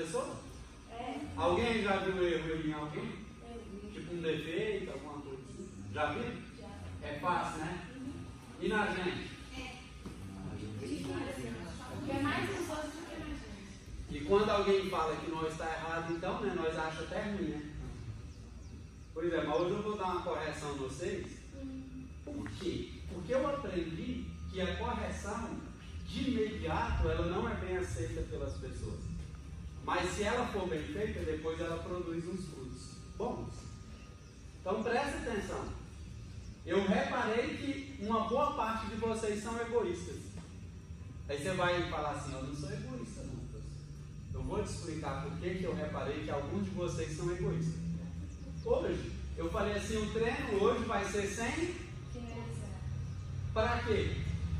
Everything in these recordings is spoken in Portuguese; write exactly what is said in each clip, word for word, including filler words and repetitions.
pessoa? É. Alguém já viu erro em alguém? Tipo um defeito, alguma coisa assim? Já viu? Já. É fácil, né? E na gente? Porque é mais os outros do que na gente. E quando alguém fala que nós está errado, então, né, nós achamos até ruim, né? Pois é, mas hoje eu vou dar uma correção a vocês. Por quê? Porque eu aprendi que a correção, de imediato, ela não é bem aceita pelas pessoas. Mas se ela for bem feita, depois ela produz uns frutos bons. Então presta atenção. Eu reparei que uma boa parte de vocês são egoístas. Aí você vai falar assim, eu não sou egoísta não. Eu vou te explicar por que eu reparei que alguns de vocês são egoístas. Hoje, eu falei assim, o treino hoje vai ser sem... Para quê?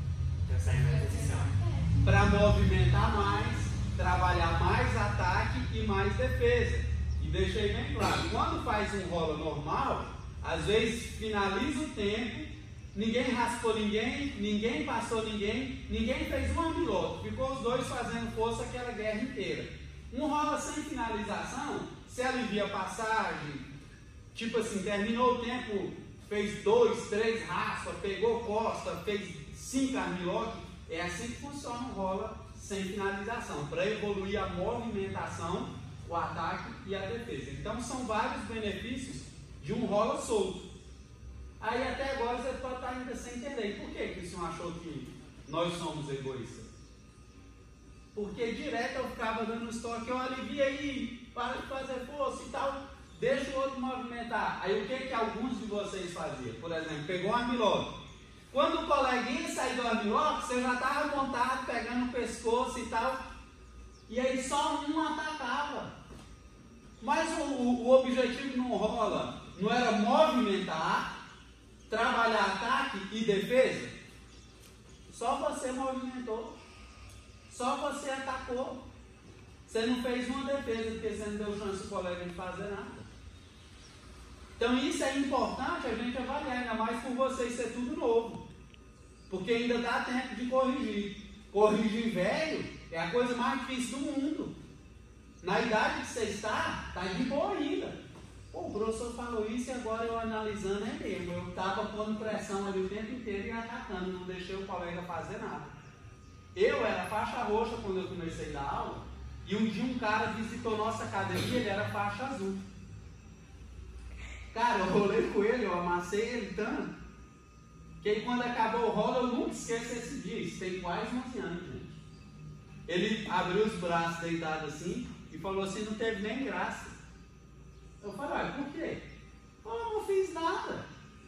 Para movimentar mais, trabalhar mais ataque e mais defesa. E deixei bem claro, quando faz um rola normal, às vezes finaliza o tempo, ninguém raspou ninguém, ninguém passou ninguém, ninguém fez um armlock, ficou os dois fazendo força aquela guerra inteira. Um rola sem finalização, se alivia a passagem, tipo assim, terminou o tempo, fez dois, três raspas, pegou costa, fez cinco armlock, é assim que funciona um rola sem finalização, para evoluir a movimentação, o ataque e a defesa. Então são vários benefícios de um rola solto. Aí até agora você pode estar ainda sem entender. Por que que o senhor achou que nós somos egoístas? Porque direto eu ficava dando estoque, eu alivia aí, para de fazer força e tal, deixa o outro movimentar. Aí o que que alguns de vocês faziam? Por exemplo, pegou um armlock. Quando o coleguinha saiu do armlock, você já estava montado, pegando o pescoço e tal, e aí só um atacava. Mas o, o, o objetivo não rola, não era movimentar, trabalhar ataque e defesa? Só você movimentou, só você atacou. Você não fez uma defesa porque você não deu chance ao colega de fazer nada. Então isso é importante a gente avaliar, ainda mais por vocês ser tudo novo. Porque ainda dá tempo de corrigir. Corrigir velho é a coisa mais difícil do mundo. Na idade que você está, está de boa ainda. Pô, o professor falou isso e agora eu analisando é mesmo. Eu estava pondo pressão ali o tempo inteiro e atacando, não deixei o colega fazer nada. Eu era faixa roxa quando eu comecei a dar aula, e um dia um cara visitou nossa academia, ele era faixa azul. Cara, eu rolei com ele, eu amassei ele tanto, que aí quando acabou o rolo, eu nunca esqueço esse dia, isso tem quase onze anos, gente. Ele abriu os braços deitado assim, e falou assim, não teve nem graça. Eu falei, olha, por quê? Eu não fiz nada.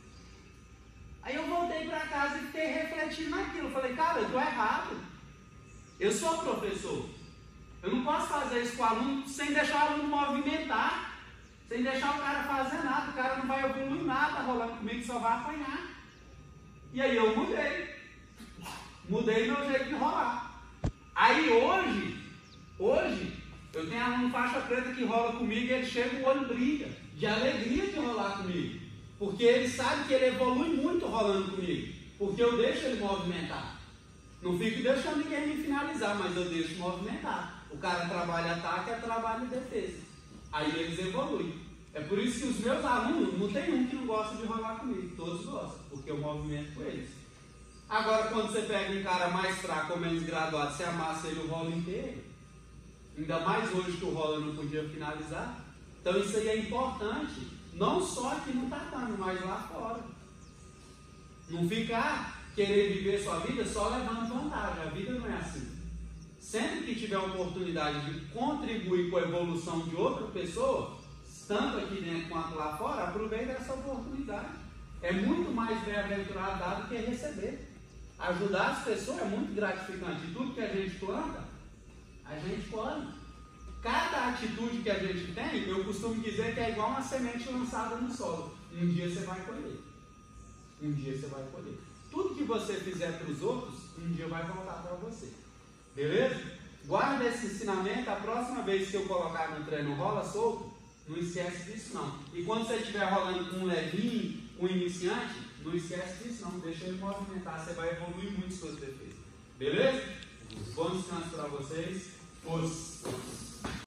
Aí eu voltei para casa e fiquei refletindo naquilo. Eu falei, cara, eu estou errado. Eu sou professor. Eu não posso fazer isso com o aluno sem deixar o aluno movimentar, sem deixar o cara fazer nada. O cara não vai evoluir nada rolando comigo, só vai apanhar. E aí eu mudei. Mudei meu jeito de rolar. Aí hoje, hoje, eu tenho aluno faixa preta que rola comigo e ele chega, o olho brilha, de alegria de rolar comigo. Porque ele sabe que ele evolui muito rolando comigo. Porque eu deixo ele movimentar. Não fico deixando ninguém me finalizar, mas eu deixo movimentar. O cara trabalha ataque, é trabalho e defesa. Aí eles evoluem. É por isso que os meus alunos, não tem um que não gosta de rolar comigo. Todos gostam, porque eu movimento com eles. Agora, quando você pega um cara mais fraco ou menos graduado, você amassa ele o rolo inteiro. Ainda mais hoje que o rolo não podia finalizar. Então isso aí é importante. Não só aqui no tatame, mas lá fora. Não ficar querer viver sua vida só levando vantagem. A vida não é assim. Sempre que tiver a oportunidade de contribuir com a evolução de outra pessoa, tanto aqui dentro quanto lá fora, aproveite essa oportunidade. É muito mais bem-aventurado dar do que receber. Ajudar as pessoas é muito gratificante. E tudo que a gente planta, a gente colhe. Cada atitude que a gente tem, eu costumo dizer que é igual uma semente lançada no solo. Um dia você vai colher. Um dia você vai colher. Tudo que você fizer para os outros, um dia vai voltar para você. Beleza? Guarda esse ensinamento. A próxima vez que eu colocar no treino rola solto, não esquece disso não. E quando você estiver rolando com um levinho, com um iniciante, não esquece disso não. Deixa ele movimentar. Você vai evoluir muito suas defesas. Beleza? Bom descanso para vocês. Força.